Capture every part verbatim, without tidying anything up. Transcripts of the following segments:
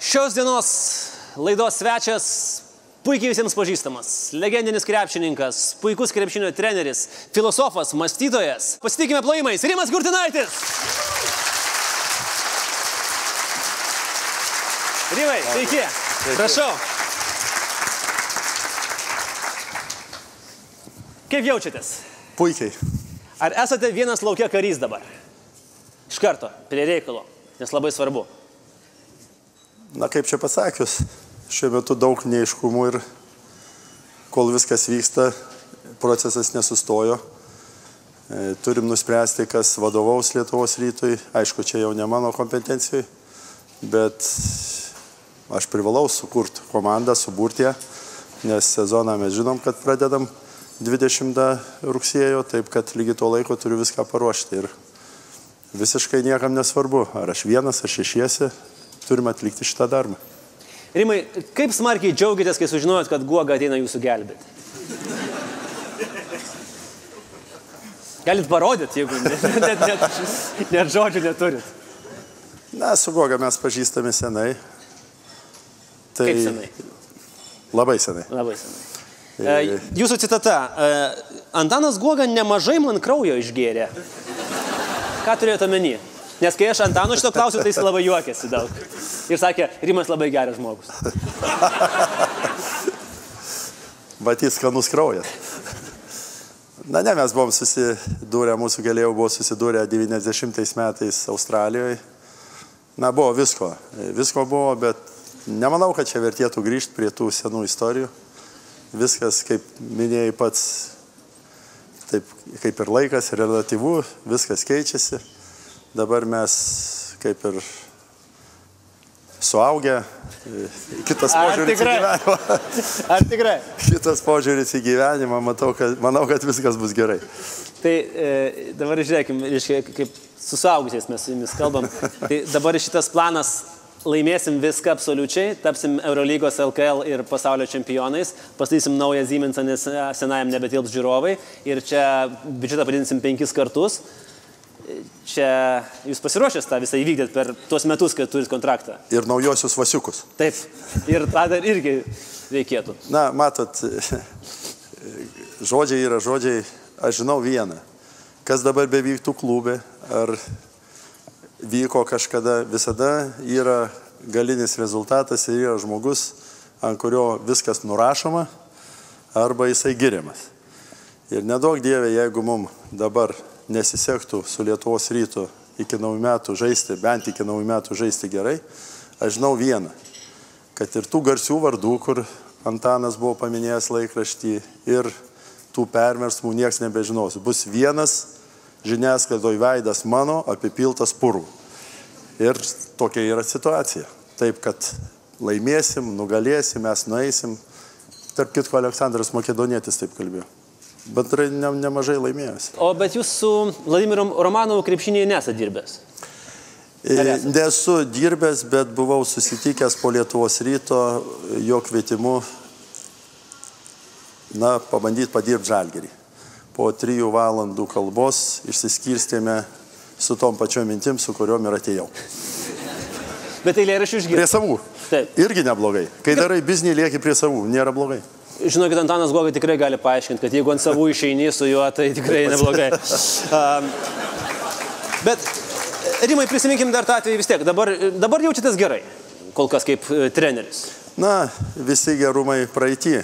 Šios dienos laidos svečias puikiai visiems pažįstamas, legendinis krepšininkas, puikus krepšinio treneris, filosofas, mąstytojas. Pasitikime plojimais, Rimas Kurtinaitis. Rimai, sveiki. Prašau. Kaip jaučiatės? Puikiai. Ar esate vienas laukia karys dabar? Iš karto, prie reikalo, nes labai svarbu. Na, kaip čia pasakius, šiuo metu daug neaiškumų ir kol viskas vyksta, procesas nesustojo. E, turim nuspręsti, kas vadovaus Lietuvos Rytui. Aišku, čia jau ne mano kompetencijai, bet aš privalau sukurti komandą, suburti ją, nes sezoną mes žinom, kad pradedam dvidešimtą rugsėjo, taip kad lygiai tuo laiko turiu viską paruošti. Ir visiškai niekam nesvarbu, ar aš vienas, ar šešiesi, turime atlikti šitą darbą. Rimai, kaip smarkiai džiaugiatės, kai sužinojot, kad Guoga ateina jūsų gelbėti? Galit parodyti, jeigu net, net, net, net žodžių neturit. Na, su Guoga mes pažįstame senai. Tai Kaip senai? Labai senai. Labai senai. Jūsų citata. Antanas Guoga nemažai man kraujo išgėrė. Ką turėjote omeny? Nes kai aš Antano šito klausiu, tai jis labai juokėsi daug. Ir sakė, Rimas labai geras žmogus. Matys skanus kraujas. Na ne, mes buvom susidūrę, mūsų keliai buvo susidūrę devyniasdešimtais metais Australijoje. Na, buvo visko. Visko buvo, bet nemanau, kad čia vertėtų grįžti prie tų senų istorijų. Viskas, kaip minėjai pats, taip kaip ir laikas, relatyvu, viskas keičiasi. Dabar mes kaip ir suaugę, kitas požiūris į gyvenimą. Ar tikrai? Kitas požiūris į gyvenimą, matau, kad, manau, kad viskas bus gerai. Tai e, dabar žiūrėkim, kaip su suaugusiais mes su jumis kalbam. Tai dabar šitas planas, laimėsim viską absoliučiai, tapsim Eurolygos, L K L ir pasaulio čempionais, pastatysim naują Siemensą, nes senajam nebetilps žiūrovai ir čia biudžetą padidinsim penkis kartus. Čia jūs pasiruošęs tą visą įvykdėt per tuos metus, kai turit kontraktą. Ir naujosius vasiukus. Taip. Ir tą dar irgi reikėtų. Na, matot, žodžiai yra žodžiai. Aš žinau vieną. Kas dabar bevyktų klube, ar vyko kažkada, visada yra galinis rezultatas ir yra žmogus, ant kurio viskas nurašoma, arba jisai giriamas. Ir nedaug dievė, jeigu mums dabar nesisektų su Lietuvos Rytu iki naujų metų žaisti, bent iki naujų metų žaisti gerai, aš žinau vieną, kad ir tų garsių vardų, kur Antanas buvo paminėjęs laikraštį, ir tų perversmų nieks nebežinos. Bus vienas žiniasklaidoj veidas mano apipiltas purvų. Ir tokia yra situacija. Taip, kad laimėsim, nugalėsim, mes nueisim. Tarp kitko, Aleksandras Makedonietis taip kalbėjo. Bet ne, nemažai laimėjęs. O bet jūs su Vladimiru Romanovu krepšinėje nesate dirbęs? Nesu dirbęs, bet buvau susitikęs po Lietuvos Ryto jo kvietimu, na, pabandyti padirbti Žalgirį. Po trijų valandų kalbos išsiskirstėme su tom pačiom mintim, su kuriuom ir atėjau. Bet eilėraščių išgirsti. Prie savų. Taip. Irgi neblogai. Kai darai biznį, lieki prie savų. Nėra blogai. Žinokit, Antanas Guoga tikrai gali paaiškinti, kad jeigu ant savų išeini su juo, tai tikrai neblogai. Um, bet, Rimai, prisiminkim dar tą atvejį vis tiek. Dabar, dabar jaučiatės gerai, kol kas kaip e, treneris. Na, visi gerumai praeitį.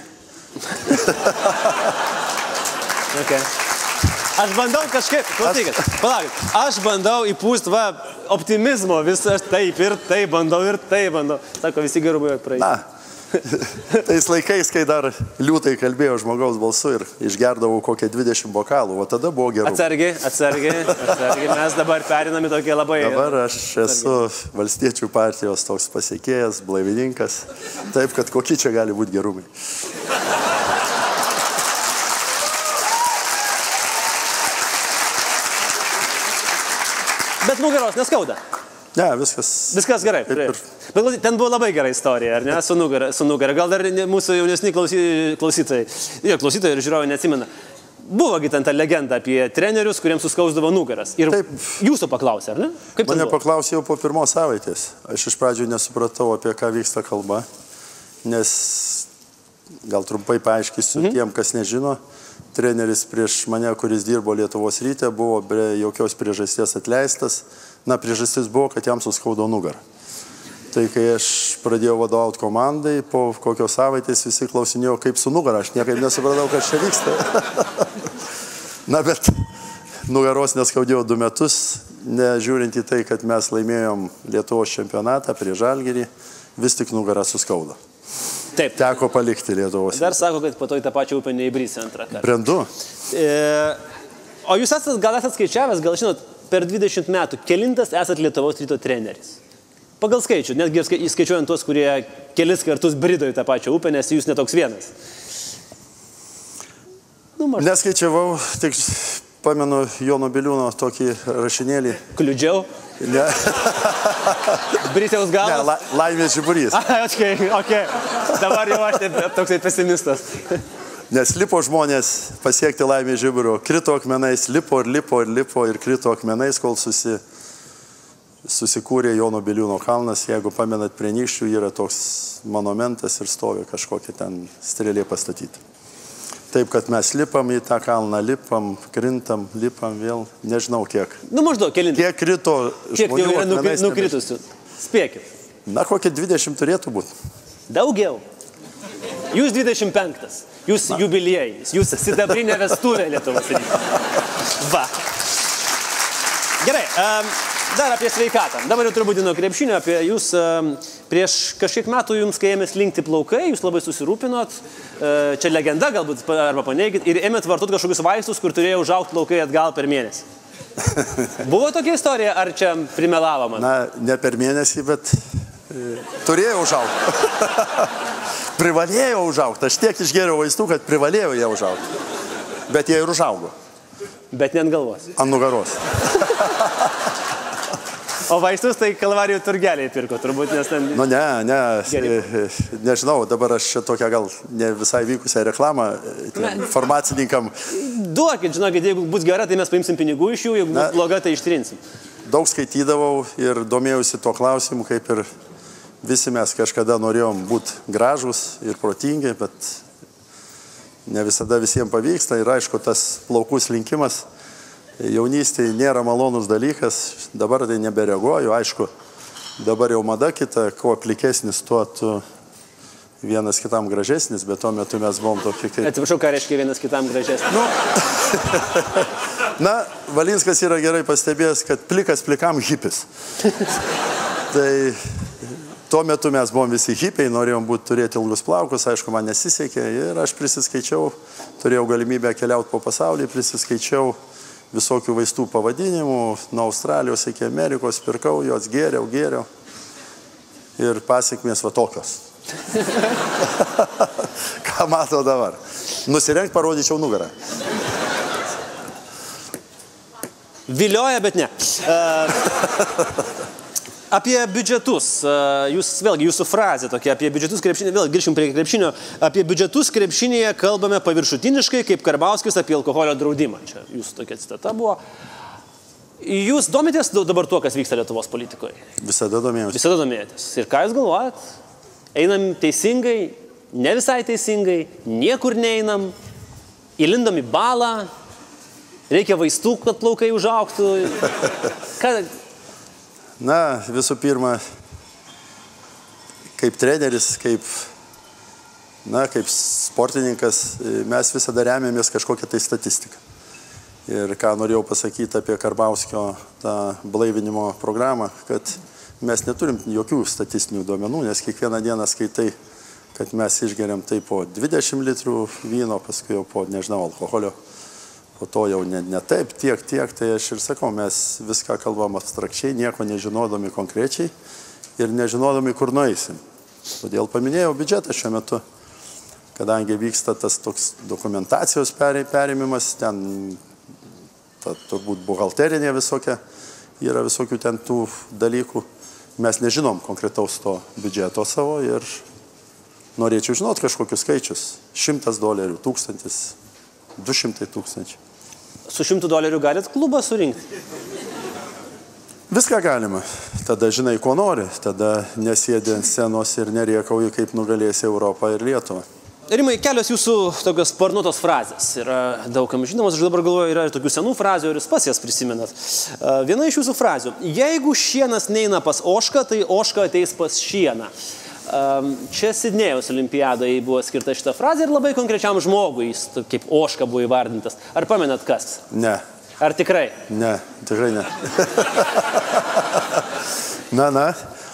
Okay. Aš bandau kažkaip, klausykit, palaukit, aš bandau įpūst va, optimizmo, vis aš taip ir taip bandau ir taip bandau. Sako, visi gerumai praeitį. Na. Tais laikais, kai dar liūtai kalbėjo žmogaus balsu ir išgerdavau kokią dvidešimt bokalų, o tada buvo gerai. Atsargiai, atsargiai, atsargiai, mes dabar perinami tokie labai... Dabar aš esu Valstiečių partijos toks pasiekėjas, blaivininkas, taip, kad kokie čia gali būti gerumai. Bet nugaros neskauda. Ne, viskas... Viskas gerai. Ir... Bet ten buvo labai gera istorija, ar ne? Su nugara. Su nugara. Gal dar mūsų jaunesni klausy... klausytojai, jo, klausytojai ir žiūrovai neatsimena. buvogi ten ta legenda apie trenerius, kuriems suskausdavo nugaras. Ir taip, jūsų paklausė, ar ne? Kaip mane paklausė jau po pirmos savaitės. Aš iš pradžių nesupratau, apie ką vyksta kalba, nes gal trumpai paaiškysiu mhm. tiem, kas nežino. Treneris prieš mane, kuris dirbo Lietuvos Ryte, buvo be jokios priežasties atleistas. Na, priežastis buvo, kad jam suskaudo nugarą. Tai kai aš pradėjau vadovauti komandai, po kokios savaitės visi klausinėjo, kaip su nugara. Aš niekaip nesupratau, kas čia vyksta. Na, bet nugaros neskaudėjo du metus, nežiūrint į tai, kad mes laimėjom Lietuvos čempionatą prie Žalgirį, vis tik nugarą suskaudo. Taip. Teko palikti Lietuvos. Dar sako, kad po to į tą pačią upę neįbrysi antrą kartą. Brendu. E, o jūs esat, gal esat skaičiavęs, gal žinot, per dvidešimt metų, kelintas esat Lietuvos Ryto treneris? Pagal skaičių, netgi įskaičiuojant tuos, kurie kelis kartus brido į tą pačią upę, nes jūs netoks vienas. Nu, maž... Neskaičiavau, tik pamenu Jono Biliūno tokį rašinėlį. Kliudžiau? Ne. Brisiaus galas? Ne, la, laimės žiburys. Okay, okay. Dabar jau aš taip, toksai pesimistas. Nes lipo žmonės pasiekti laimės žiburio, krito akmenais, lipo ir lipo ir lipo ir krito akmenais, kol susi... susikūrė Jono Biliūno kalnas. Jeigu pamenat, prie Nykščių yra toks monumentas ir stovi kažkokia ten strėlė pastatyti. Taip, kad mes lipam į tą kalną, lipam, krintam, lipam vėl, nežinau kiek. Nu, maždaug, kelintas. Kiek krito žmonių. Kiek jau yra nukri, nukritusių? Spėkit. Na, kokie dvidešimt turėtų būti. Daugiau. Jūs dvidešimt penktas. Jūs Na. jubiliejais. Jūs sidabrinė vestuvė Lietuvos Ryto. Va. Gerai. Um, Dar apie sveikatą. Dabar jau turbūt nuo krepšinio, apie jūs prieš kažkiek metų jums, kai ėmės linkti plaukai, jūs labai susirūpinot, čia legenda galbūt, arba paneigit, ir ėmėt vartot kažkokius vaistus, kur turėjo užaugti plaukai atgal per mėnesį. Buvo tokia istorija, ar čia primelavo man? Na, ne per mėnesį, bet turėjau užaugti. Privalėjau užaugti. Aš tiek išgėriau vaistų, kad privalėjau jie užaugti. Bet jie ir užaugo. Bet ne ant galvos. Ant nugaros. O vaistus tai Kalvarijų turgeliai pirko, turbūt, nes ten... Nu ne, ne, nežinau, dabar aš čia tokią gal ne visai vykusią reklamą farmacininkam. Duokit, žinokit, jeigu bus gera, tai mes paimsim pinigų iš jų, jeigu bus bloga, tai ištrinsim. Daug skaitydavau ir domėjausi tuo klausimu, kaip ir visi mes kažkada norėjom būti gražus ir protingi, bet ne visada visiems pavyksta ir aišku, tas plaukų slinkimas jaunystėje nėra malonus dalykas, dabar tai nebereaguoju, aišku, dabar jau mada kita, kuo plikesnis, tuo tu vienas kitam gražesnis, bet tuo metu mes buvom tokie kaip... Atsiprašau, ką reiškia vienas kitam gražesnis? Nu, na, Valinskas yra gerai pastebėjęs, kad plikas plikam hipis. Tai tuo metu mes buvom visi hipiai, norėjom būti turėti ilgus plaukus, aišku, man nesisekė ir aš prisiskaičiau, turėjau galimybę keliauti po pasaulį, prisiskaičiau visokių vaistų pavadinimų, nuo Australijos iki Amerikos, pirkau juos, gėriau, gėriau ir pasiekmės va tokios. Ką mato dabar? Nusirengt, parodyčiau nugarą. Vilioja, bet ne. Uh, apie biudžetus. Uh, jūs, vėlgi, jūsų frazė tokia apie biudžetus krepšinį. Vėl grįžim prie krepšinio. Apie biudžetus krepšinėje kalbame paviršutiniškai, kaip Karbauskis apie alkoholio draudimą. Čia jūsų tokia citata buvo. Jūs domitės dabar tuo, kas vyksta Lietuvos politikoje? Visada domėjausi. Visada domėjotės. Ir ką jūs galvojat? Einam teisingai, ne visai teisingai, niekur neinam, įlindam į balą, reikia vaistų, kad plaukai užaugtų. Ką... Na, visų pirma, kaip treneris, kaip, na, kaip sportininkas, mes visada remiamės kažkokią tai statistiką. Ir ką norėjau pasakyti apie Karbauskio tą blaivinimo programą, kad mes neturim jokių statistinių duomenų, nes kiekvieną dieną skaitai, kad mes išgeriam tai po dvidešimt litrų vyno, paskui jau po, nežinau, alkoholio. Po to jau ne, ne taip, tiek, tiek, tai aš ir sakau, mes viską kalbam abstrakčiai, nieko nežinodami konkrečiai ir nežinodami, kur nueisim. Todėl paminėjau biudžetą šiuo metu, kadangi vyksta tas toks dokumentacijos perėmimas, ten ta, turbūt buhalterinė visokia, yra visokių ten tų dalykų. Mes nežinom konkretaus to biudžeto savo ir norėčiau žinot kažkokius skaičius. Šimtas dolerių, tūkstantis. du šimtai tūkstančių. Su šimtu dolerių galit klubą surinkti? Viską galima. Tada žinai, ko nori. Tada nesėdi ant scenos ir neriekauji, kaip nugalėsi Europą ir Lietuvą. Rimai, kelios jūsų tokios sparnuotos frazės yra daugam žinomos. Aš dabar galvoju, yra ir tokių senų frazių, ir jūs pats jas prisimenat. Viena iš jūsų frazių. Jeigu šienas neina pas ožką, tai ožka ateis pas šieną. Čia Sidnėjaus olimpiadai buvo skirta šita frazė ir labai konkrečiam žmogui, jis kaip ožka buvo įvardintas. Ar pamenat kas? Ne. Ar tikrai? Ne, tikrai ne. Na, na.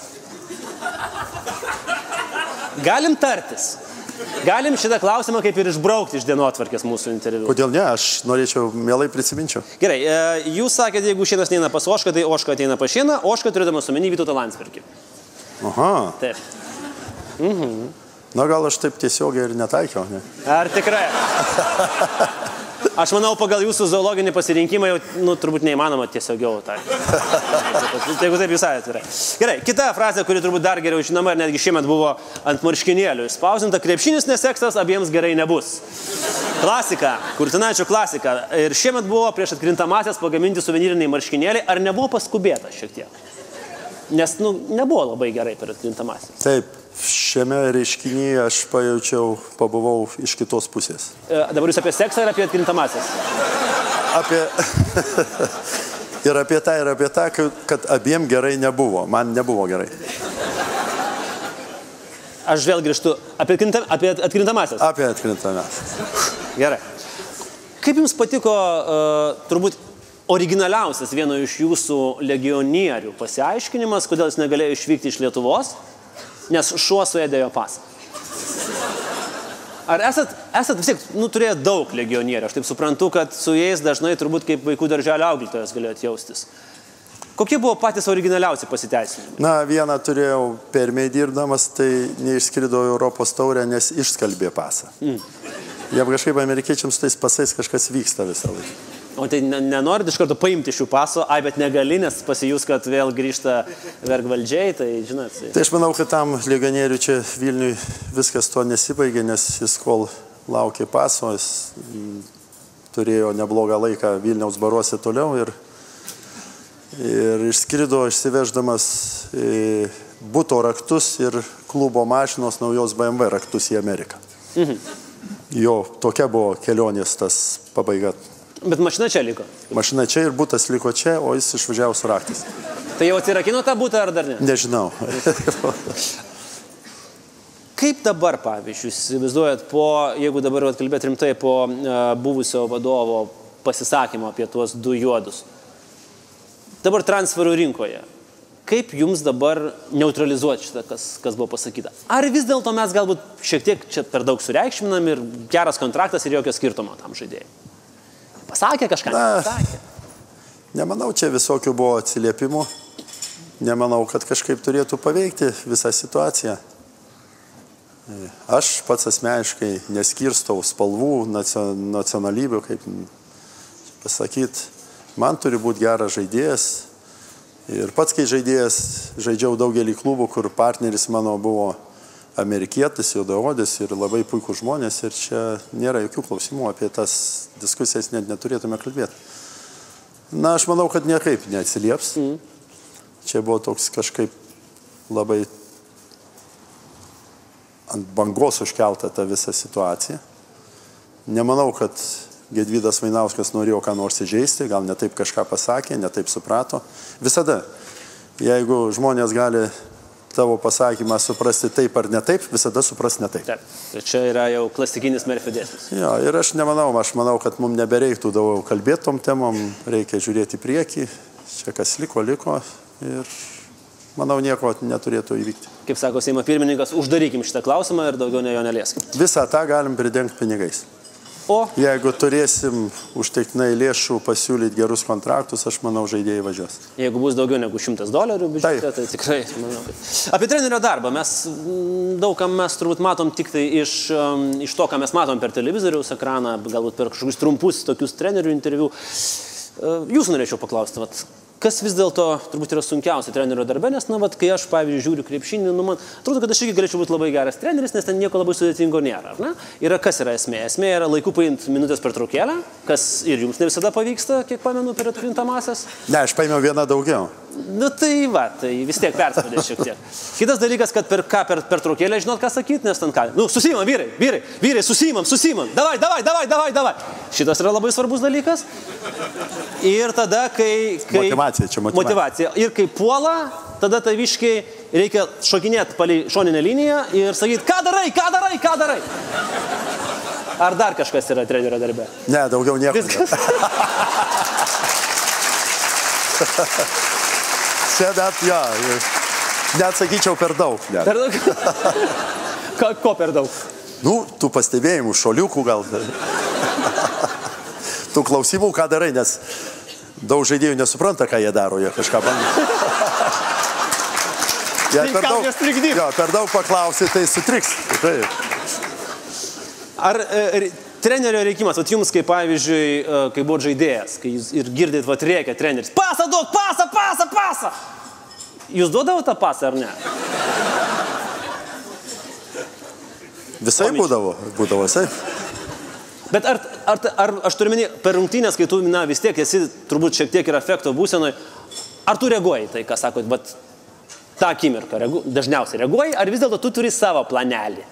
Galim tartis. Galim šitą klausimą kaip ir išbraukti iš dienotvarkės mūsų interviu. Kodėl ne? Aš norėčiau, mielai prisiminčiau. Gerai, jūs sakėte, jeigu šienas neina pas ožką, tai ožka ateina pas šieną, ožka turėdamas omeny Vytautą Landsbergį. Aha. Taip. Mhm. Na, gal aš taip tiesiogiai ir netaikiau, ne? Ar tikrai? Aš manau, pagal jūsų zoologinį pasirinkimą jau, nu, turbūt neįmanoma tiesiogiau taikyti. Jeigu taip jūs sakėte, gerai. Gerai, kita frazė, kuri turbūt dar geriau žinoma ir netgi šiemet buvo ant marškinėlių išspausinta, krepšinis neseksas, abiems gerai nebus. Klasika, Kurtinaičio klasika. Ir šiemet buvo prieš atkrintamasias pagaminti suvenyriniai marškinėliai. Ar nebuvo paskubėta šiek tiek? Nes, nu, nebuvo labai gerai per atkrintamasias. Taip. Šiame reiškinyje aš pajaučiau, pabuvau iš kitos pusės. E, dabar jūs apie seksą ir apie atkrintamasias? Apie... ir apie tą, ir apie tą, kad abiem gerai nebuvo. Man nebuvo gerai. Aš vėl grįžtu. Apie, apie atkrintamasias? Apie atkrintamasias. Gerai. Kaip jums patiko, uh, turbūt, originaliausias vieno iš jūsų legionierių pasiaiškinimas, kodėl jis negalėjo išvykti iš Lietuvos? Nes šuo suėdė jo pasą. Ar esat, esat vis tiek, nu, turėjo daug legionierių. Aš taip suprantu, kad su jais dažnai turbūt kaip vaikų darželio auklėtojas galėjot jaustis. Kokie buvo patys originaliausi pasiteisinimai? Na, vieną turėjau permėj dirbdamas, tai neišskrido Europos taurę, nes išskalbė pasą. Mm. Jam kažkaip amerikiečiams tais pasais kažkas vyksta visą laiką. O tai nenorit iš karto paimti šių paso, ai, bet negali, nes pasijus, kad vėl grįžta vergvaldžiai, tai žinot. Tai... tai aš manau, kad tam legionieriui čia Vilniui viskas to nesibaigė, nes jis kol laukė paso, jis turėjo neblogą laiką Vilniaus baruose toliau ir, ir išskrido išsiveždamas buto raktus ir klubo mašinos naujos B M W raktus į Ameriką. Mhm. Jo, tokia buvo kelionės tas pabaiga. Bet mašina čia liko? Mašina čia ir butas liko čia, o jis išvažiavo su raktais. Tai jau atsirakino tą butą ar dar ne? Nežinau. Kaip dabar, pavyzdžiui, įsivaizduojat po, jeigu dabar kalbėt rimtai, po uh, buvusio vadovo pasisakymo apie tuos du juodus, dabar transferų rinkoje, kaip jums dabar neutralizuoti šitą, kas, kas buvo pasakyta? Ar vis dėlto mes galbūt šiek tiek čia per daug sureikšminam ir geras kontraktas ir jokio skirtumo tam žaidėjai? Pasakė kažką? Na, pasakė. Nemanau, čia visokių buvo atsiliepimų. Nemanau, kad kažkaip turėtų paveikti visą situaciją. Aš pats asmeniškai neskirstau spalvų, nacionalybių, kaip pasakyti. Man turi būti geras žaidėjas. Ir pats, kai žaidėjas, žaidžiau daugelį klubų, kur partneris mano buvo amerikietis, juodaodis ir labai puikūs žmonės. Ir čia nėra jokių klausimų, apie tas diskusijas net neturėtume kalbėti. Na, aš manau, kad niekaip neatsilieps. Mm. Čia buvo toks kažkaip labai ant bangos užkelta ta visa situacija. Nemanau, kad Gedvydas Vainauskas norėjo ką nors įžeisti, gal ne taip kažką pasakė, ne taip suprato. Visada, jeigu žmonės gali tavo pasakymą suprasti taip ar ne taip, visada supras ne taip. Taip. Ir čia yra jau klasikinis Merfio dėsnis. Jo, ir aš nemanau, aš manau, kad mums nebereiktų daug kalbėti tom temom, reikia žiūrėti į priekį, čia kas liko, liko ir manau, nieko neturėtų įvykti. Kaip sako Seimo pirmininkas, uždarykim šitą klausimą ir daugiau ne jo nelieskim. Visą tą galim pridengti pinigais. O? Jeigu turėsim užtektinai lėšų pasiūlyti gerus kontraktus, aš manau, žaidėjai važiuos. Jeigu bus daugiau negu šimtas dolerių biudžete, tai tikrai, manau, kad... Apie trenerio darbą mes daug kam mes turbūt matom tik tai iš, iš to, ką mes matom per televizoriaus ekraną, galbūt per kažkokius trumpus tokius trenerių interviu. Jūs norėčiau paklausti, vat, kas vis dėlto turbūt yra sunkiausia trenerio darbe, nes, na, vat, kai aš, pavyzdžiui, žiūriu krepšinį, nu, man atrodo, kad aš irgi galėčiau būti labai geras treneris, nes ten nieko labai sudėtingo nėra, ar ne? Yra kas yra esmė? Esmė yra laiku paimti minutės pertraukėlę, kas ir jums ne visada pavyksta, kiek pamenu, per atkrintamąsias. Ne, aš paėmiau vieną daugiau. Nu, tai va, tai vis tiek perspaudė šiek tiek. Kitas dalykas, kad per ką per pertraukėlę žinot, ką sakyti, nes ten ką. Nu, susimam, vyrai, vyrai, vyrai, susimam, susimam. Davai, davai, davai, davai, davai. Šitas yra labai svarbus dalykas. Ir tada, kai... kai motivacija, čia motivacija. Motivacija. Ir kai puola, tada taviškai reikia šokinėti palei šoninę liniją ir sakyti, ką darai, ką darai, ką darai. Ar dar kažkas yra trenerio darbe? Ne, daugiau nieko. Viskas. Čia net, jo, net sakyčiau per daug. Net. Per daug? Ko, ko per daug? Nu, tų pastebėjimų, šoliukų gal. Tų klausimų, ką darai, nes daug žaidėjų nesupranta, ką jie daro, jie kažką bando. Ja, per, daug, jo, per daug paklausi, tai sutriks. Tai. Ar e, trenerio reikimas, at jums kaip pavyzdžiui, e, kai buvo žaidėjas, kai jūs ir girdėt, vat rėkia treneris, pasą duok, pasą, pasą, pasą. Jūs duodavo tą pasą ar ne? Visai Omič. būdavo, būdavo visai. Bet ar, ar, ar aš turiu meni, per rungtynės, kai tu, na, vis tiek esi turbūt šiek tiek ir afekto būsenoj, ar tu reaguoji tai, ką sakot, bet tą akimirką reagu, dažniausiai reaguoji, ar vis dėlto tu turi savo planelį?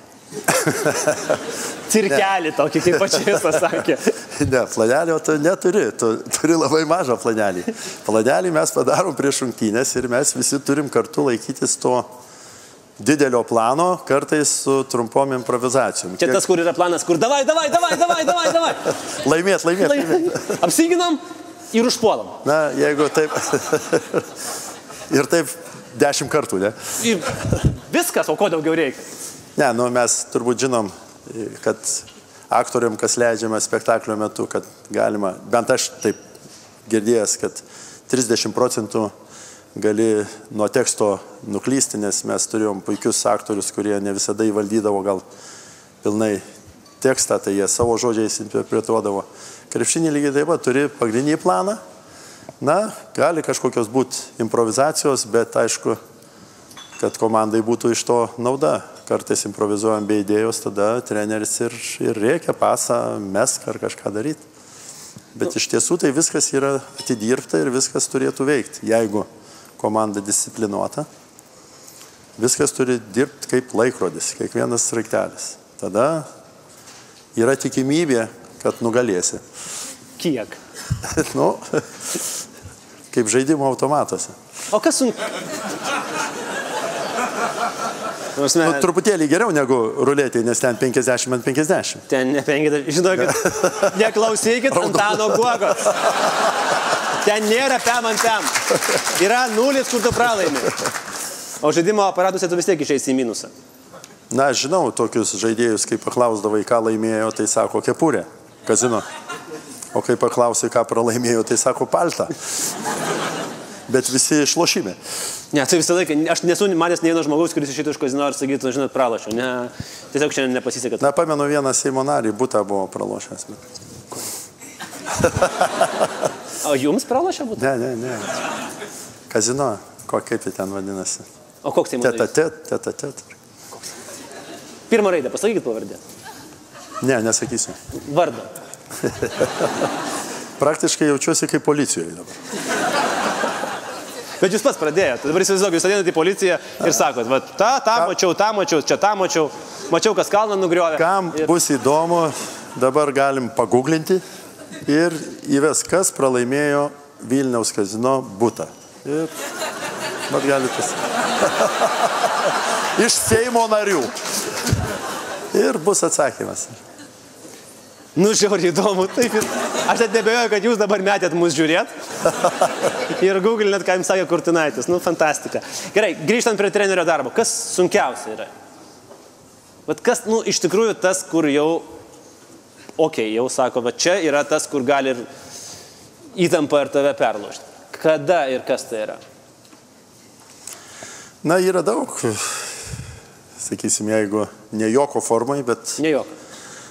Cirkelį tokį, kaip pačiais pasakė. Ne, planelio tu neturi, tu turi labai mažą planelį. Planelį mes padarom prieš rungtynės ir mes visi turim kartu laikytis to didelio plano, kartais su trumpom improvizacijom. Čia tas, kur yra planas, kur davai, davai, davai, davai, davai, davai. Laimėt, laimėt, laimėt. Apsiginam ir užpuolam. Na, jeigu taip. Ir taip dešimt kartų, ne? Ir viskas, o ko daugiau reikia? Ne, nu mes turbūt žinom, kad aktoriam, kas leidžiama spektaklio metu, kad galima, bent aš taip girdėjęs, kad trisdešimt procentų gali nuo teksto nuklysti, nes mes turėjom puikius aktorius, kurie ne visada įvaldydavo gal pilnai tekstą, tai jie savo žodžiais interpretuodavo. Krepšinį lygiai taip pat turi pagrindinį planą. Na, gali kažkokios būti improvizacijos, bet aišku, kad komandai būtų iš to nauda. Kartais improvizuojam be idėjos, tada treneris ir, ir reikia pasą, mesk ar kažką daryti. Bet iš tiesų tai viskas yra atidirbta ir viskas turėtų veikti. Jeigu komanda disciplinuota, viskas turi dirbti kaip laikrodis, kiekvienas sraigtelis. Tada yra tikimybė, kad nugalėsi. Kiek? Nu, kaip žaidimo automatuose. O kas sun... Nu, truputėlį geriau negu ruletė, nes ten penkiasdešimt ant penkiasdešimt. Ten ne penkiasdešimt, žinokit, neklausykit Antano Guogos. Ten nėra pem ant pem. Yra nulis, kur tu pralaimi. O žaidimo aparatuose tu vis tiek išeisi į minusą. Na, žinau tokius žaidėjus, kai paklausdavai, ką laimėjo, tai sako kepurė, kazino. O kai paklausai, ką pralaimėjo, tai sako paltą. Bet visi išlošime. Ne, tai visą laiką, aš nesu manęs ne vieno žmogaus, kuris išeitų iš kazino ir sakytų, žinot, pralošiau. Ne, tiesiog šiandien nepasisekė. Na, pamenu, vieną Seimo narį butą buvo pralošęs. O jums pralošė būtų? Ne, ne, ne. Kazino, ko, kaip jį ten vadinasi. O koks Seimo narys? Teta-tet, teta-tet. Pirmą raidę, pasakykit pavardę. Ne, nesakysiu. Vardą. Praktiškai jaučiuosi kaip policijoje dabar. Bet jūs pats pradėjote. Dabar įsivaizduok, jūs ateinate į policiją ir sakot, va, tą, tą mačiau, tą mačiau, čia tą mačiau, mačiau, kas kalną nugriovė. Kam ir... bus įdomu, dabar galim paguglinti ir įves, kas pralaimėjo Vilniaus kazino butą. Ir, bet galite. Iš Seimo narių. Ir bus atsakymas. Nu, žiauriai įdomu. Taip, aš net nebejoju, kad jūs dabar metėt mus žiūrėt. Ir googlinat, ką jums sakė Kurtinaitis. Nu, fantastika. Gerai, grįžtant prie trenerio darbo. Kas sunkiausia yra? Bet kas, nu, iš tikrųjų tas, kur jau, okei, okay, jau sako, bet čia yra tas, kur gali ir įtampa ir tave perlaužti. Kada ir kas tai yra? Na, yra daug. Sakysim, jeigu ne joko formai, bet... Ne joko.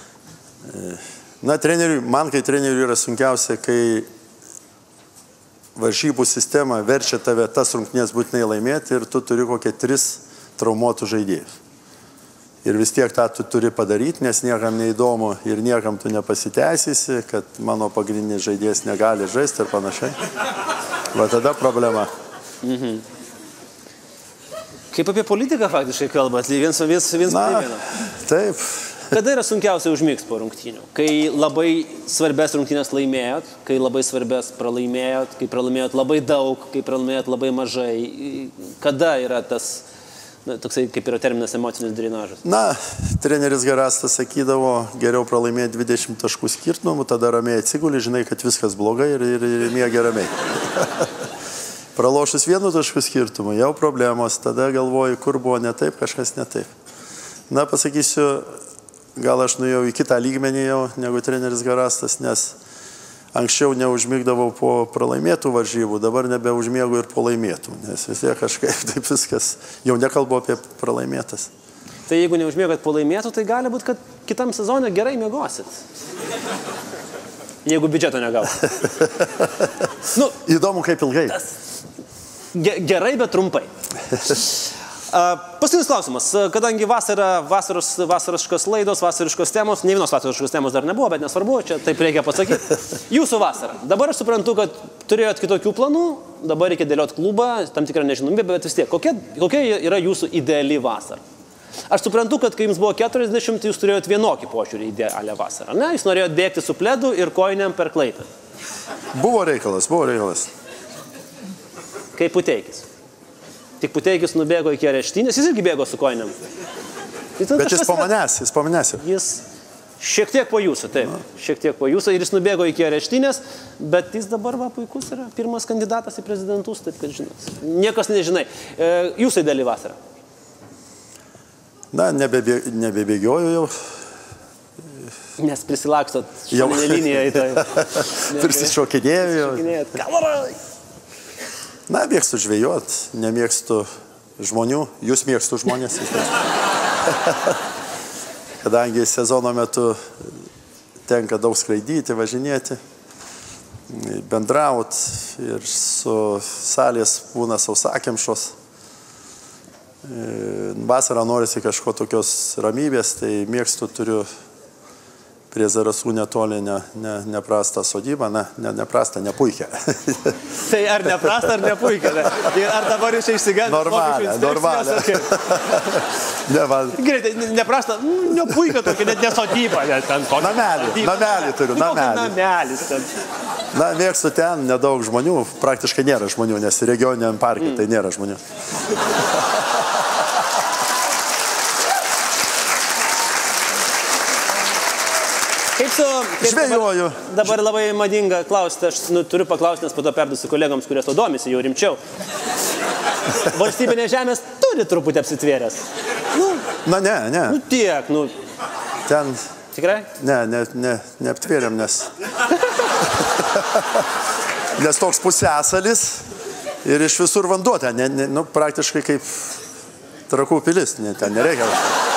Na, treneriui, man kai treneriui yra sunkiausia, kai varžybų sistema verčia tave tas rungtynės būtinai laimėti ir tu turi kokie tris traumuotų žaidėjus. Ir vis tiek tą tu turi padaryti, nes niekam neįdomu ir niekam tu nepasiteisysi, kad mano pagrindinis žaidėjas negali žaisti ir panašiai. Va tada problema. Mhm. Kaip apie politiką faktiškai kalbat, viens viens viens Na, taip. Kada yra sunkiausia užmigti po rungtynių? Kai labai svarbės rungtynės laimėjot, kai labai svarbės pralaimėjot, kai pralaimėjot labai daug, kai pralaimėjot labai mažai. Kada yra tas, na, toksai kaip yra terminas emocinis drenažas? Na, treneris Garastas sakydavo, geriau pralaimėti dvidešimt taškų skirtumų, tada ramiai atsiguli, žinai, kad viskas blogai ir, ir, ir miega ramiai. Pralošus vienu taškų skirtumų, jau problemos, tada galvoju, kur buvo ne taip, kažkas ne taip. Na, pasakysiu, gal aš nuėjau į kitą lygmenį jau, negu treneris Garastas, nes anksčiau neužmigdavau po pralaimėtų varžybų, dabar nebeužmiegu ir po laimėtų, nes vis tiek kažkaip taip viskas, jau nekalbu apie pralaimėtas. Tai jeigu neužmiegat po laimėtų, tai gali būti, kad kitam sezonui gerai miegosit. Jeigu biudžeto negausit. Nu, įdomu, kaip ilgai. Tas, ge, gerai, bet trumpai. Paskutinis klausimas, kadangi vasara, vasaros, vasariškos laidos, vasariškos temos, ne vienos vasariškos temos dar nebuvo, bet nesvarbu, čia taip reikia pasakyti. Jūsų vasara. Dabar aš suprantu, kad turėjot kitokių planų, dabar reikia dėlioti klubą, tam tikrą nežinomybę, bet vis tiek, kokia, kokia yra jūsų ideali vasara? Aš suprantu, kad kai jums buvo keturiasdešimt, jūs turėjot vienokį požiūrį į idealią vasarą, ne? Jūs norėjot bėgti su pledu ir kojinėm per klaipę. Buvo reikalas, buvo reikalas. Kaip Puteikis. Tik Puteikis nubėgo iki areštinės, jis irgi bėgo su kojinėm. Bet jis po manęs, jis po manęs. Jis šiek tiek po jūsų, taip. Na. Šiek tiek po jūsų ir jis nubėgo iki areštinės, bet jis dabar va puikus yra. Pirmas kandidatas į prezidentus, taip kad žinot. Niekas nežinai. E, jūsų ideali vasara? Na, nebebė, nebebėgioju jau. Nes prisilakstot šoninę liniją į tai. Prisišokinėjau jau. Kamarai! Na, mėgstu žvejot, nemėgstu žmonių, jūs mėgstu žmonės. Kadangi sezono metu tenka daug skraidyti, važinėti, bendraut ir su salės būna sausakimšos. Vasarą norisi kažko tokios ramybės, tai mėgstu, turiu prie Zarasų netoli ne, ne, neprastą sodybą, ne, ne, neprastą, nepuikią. Tai ar neprastą, ar nepuikią? Ne? Ir ar dabar jūs išsigandėte? Normalią, normalią. Ne, man... Gerai, neprastą, nepuikią tokia, net nesodybą. Ne, namelį, namelį turiu, namelį. Namelis ten. Na, mėgstu ten, nedaug žmonių, praktiškai nėra žmonių, nes regioniniam parke mm. tai nėra žmonių. Kaip su... Kaip Žvejoju. Dabar, dabar labai madinga klausti, aš nu, turiu paklausti, nes po to perduosiu kolegams, kurie to domisi jau rimčiau. Valstybinės žemės turi truputį apsitvėręs. Nu, Na, ne, ne. Nu, tiek, nu. Ten... Tikrai? Ne, ne, ne, neaptvėrėm, nes... nes toks pusiasalis ir iš visur vanduo ten, ne, ne, nu, praktiškai kaip Trakų pilis, ne, ten nereikia.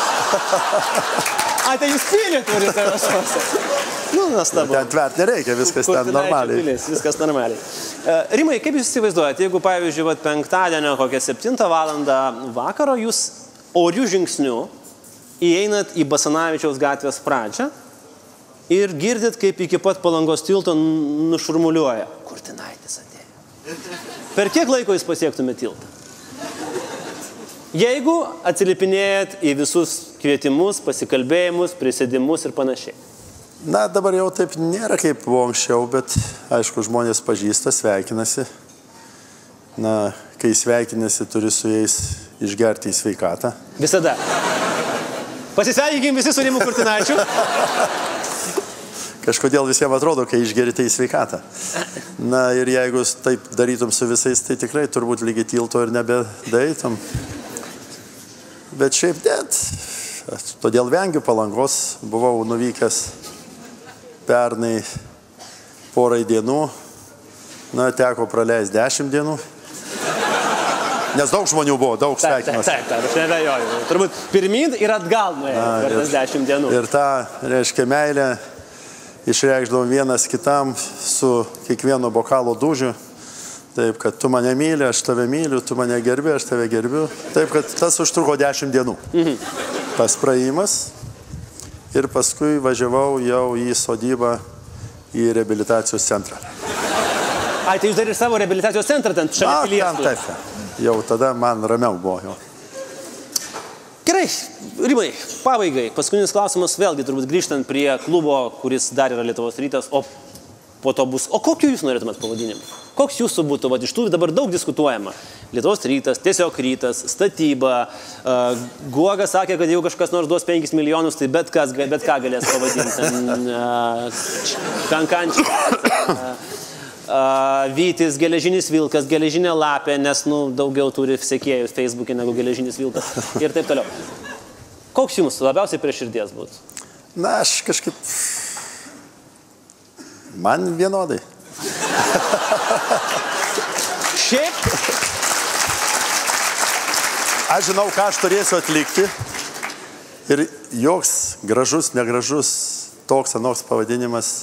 A, tai jūs pilį turite rašuose. Nu, nuostabu. Ten tvert nereikia, viskas ten normaliai. Pilis, viskas normaliai. Uh, Rimai, kaip jūs įsivaizduojate, jeigu, pavyzdžiui, vat, penktadienio kokią septintą valandą vakaro jūs orių žingsnių įeinat į Basanavičiaus gatvės pradžią ir girdit, kaip iki pat Palangos tilto nušurmuliuoja. Kurtinaitis atėjo. Per kiek laiko jūs pasiektume tiltą? Jeigu atsilipinėjat į visus kvietimus, pasikalbėjimus, prisėdimus ir panašiai. Na, dabar jau taip nėra kaip buvo anksčiau, bet aišku, žmonės pažįsta, sveikinasi. Na, kai sveikinasi, turi su jais išgerti į sveikatą. Visada. Pasisveikinkim visi su Rimu Kurtinaičiu. Kažkodėl visiems atrodo, kai išgerite į sveikatą. Na, ir jeigu taip darytum su visais, tai tikrai turbūt lygiai tilto ir nebedarytum. Bet šiaip net, todėl vengiu Palangos, buvau nuvykęs pernai porai dienų, na, teko praleisti dešimt dienų, nes daug žmonių buvo, daug sveikimas. Taip, taip, taip, aš nebejoju. Turbūt pirmyn ir atgal nuėjo per tas dešimt dienų. Ir tą, reiškia, meilę išreikšdavom vienas kitam su kiekvieno bokalo dūžiu, Taip, kad tu mane myli, aš tave myliu, tu mane gerbi, aš tave gerbiu. Taip, kad tas užtruko dešimt dienų. Mhm. Tas praėjimas. Ir paskui važiavau jau į sodybą, į reabilitacijos centrą. Ai, tai jūs dar ir savo reabilitacijos centrą ten šalia pilies? Na, ten taip. Jau tada man ramiau buvo. Jau. Gerai, Rimai, pabaigai. Paskutinis klausimas vėlgi turbūt grįžtant prie klubo, kuris dar yra Lietuvos Rytas, o po to bus. O kokiu jūs norėtumėt pavadinimą? Koks jūsų būtų? Vat, iš tų dabar daug diskutuojama. Lietuvos Rytas, tiesiog Rytas, statyba. Uh, Guoga sakė, kad jeigu kažkas nors duos penkis milijonus, tai bet, kas, bet ką galės pavadinti. Uh, Kankančiai. Uh, Uh, Vytis, geležinis vilkas, geležinė lapė, nes nu, daugiau turi sekėjų Facebook'e negu geležinis vilkas ir taip toliau. Koks jums labiausiai prie širdies būtų? Na, aš kažkaip... Man vienodai. Šiaip? Aš žinau, ką aš turėsiu atlikti ir joks gražus, negražus, toks anoks pavadinimas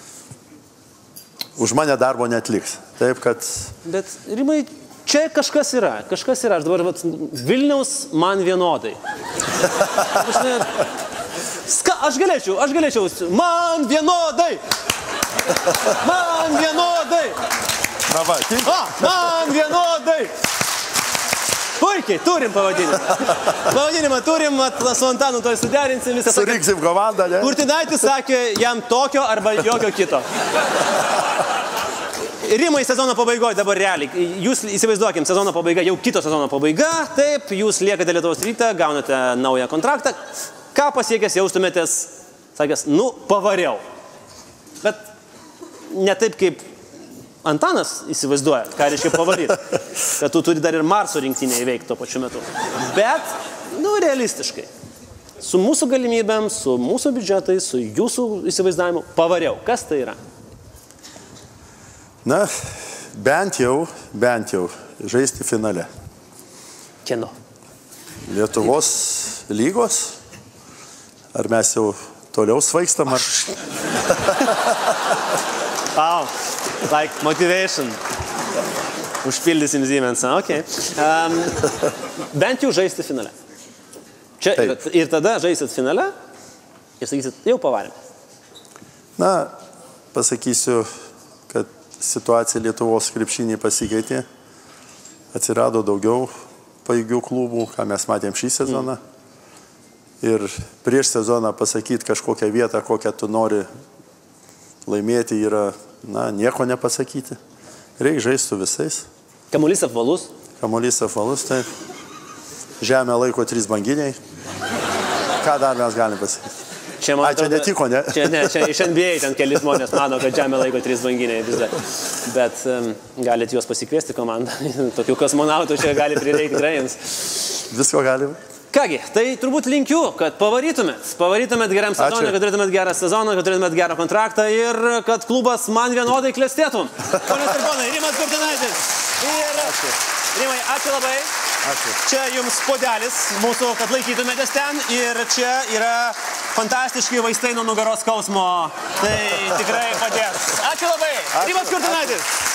už mane darbo neatliks. Taip, kad... Bet, Rimai, čia kažkas yra. Kažkas yra. Aš dabar, vat, Vilniaus man vienodai. Aš, ne... Ska, aš galėčiau, aš galėčiau. Man vienodai! Man vienodai! Na va, tik... A, man vienodai! Puikiai, turim pavadinimą. Pavadinimą turim, su Antanu to suderinsim visą. Surinksim komandą, ne? Kurtinaitis sakė, jam tokio arba jokio kito. Rimai sezono pabaigoje dabar realiai. Jūs įsivaizduokim, sezono pabaiga, jau kito sezono pabaiga, taip, jūs liekate Lietuvos Rytą, gaunate naują kontraktą. Ką pasiekęs jaustumėtės, sakęs, nu, pavariau. Bet ne taip kaip Antanas įsivaizduoja, ką reiškia pavaryti. Kad tu turi dar ir Marso rinktinę įveikti tuo pačiu metu. Bet, nu, realistiškai. Su mūsų galimybėm, su mūsų biudžetais, su jūsų įsivaizdavimu, pavariau. Kas tai yra? Na, bent jau, bent jau, žaisti finale. Kieno? Lietuvos lygos? Ar mes jau toliau svaigstam? Ar... Wow, like motivation. Užpildysim Siemensą, okei. Okay. Um, bent jau žaisti finale. Čia, ir tada žaisit finale ir sakysit, jau pavarėm. Na, pasakysiu, kad situacija Lietuvos krepšinį pasikeitė. Atsirado daugiau pajėgių klubų, ką mes matėm šį sezoną. Mm. Ir prieš sezoną pasakyti kažkokią vietą, kokią tu nori laimėti, yra, na, nieko nepasakyti. Reikia žaisti su visais. Kamuolys apvalus. Kamuolys apvalus, tai žemė laiko trys banginiai. Ką dar mes galim pasakyti? Čia, man, A, čia netiko, ne? Čia, ne, čia iš N B A ten keli žmonės mano, kad žemė laiko trys banginiai vis dar. Bet um, galit juos pasikviesti komandą. Tokių kosmonautų čia gali prireikti tikrai jums. Visko galim. Kągi, tai turbūt linkiu, kad pavarytumėt. Pavarytumėt geram sezonui, kad turėtumėt gerą sezoną, kad turėtumėt gerą kontraktą ir kad klubas man vienodai klestėtų. Ponios ir ponai, Rimas Kurtinaitis. Ir Rimai, ačiū labai. Ačiū. Čia jums puodelis mūsų, kad laikytumėtės ten. Ir čia yra fantastiški vaistai nuo nugaros skausmo. Tai tikrai padės. Ačiū labai. Ačiū. Rimas Kurtinaitis.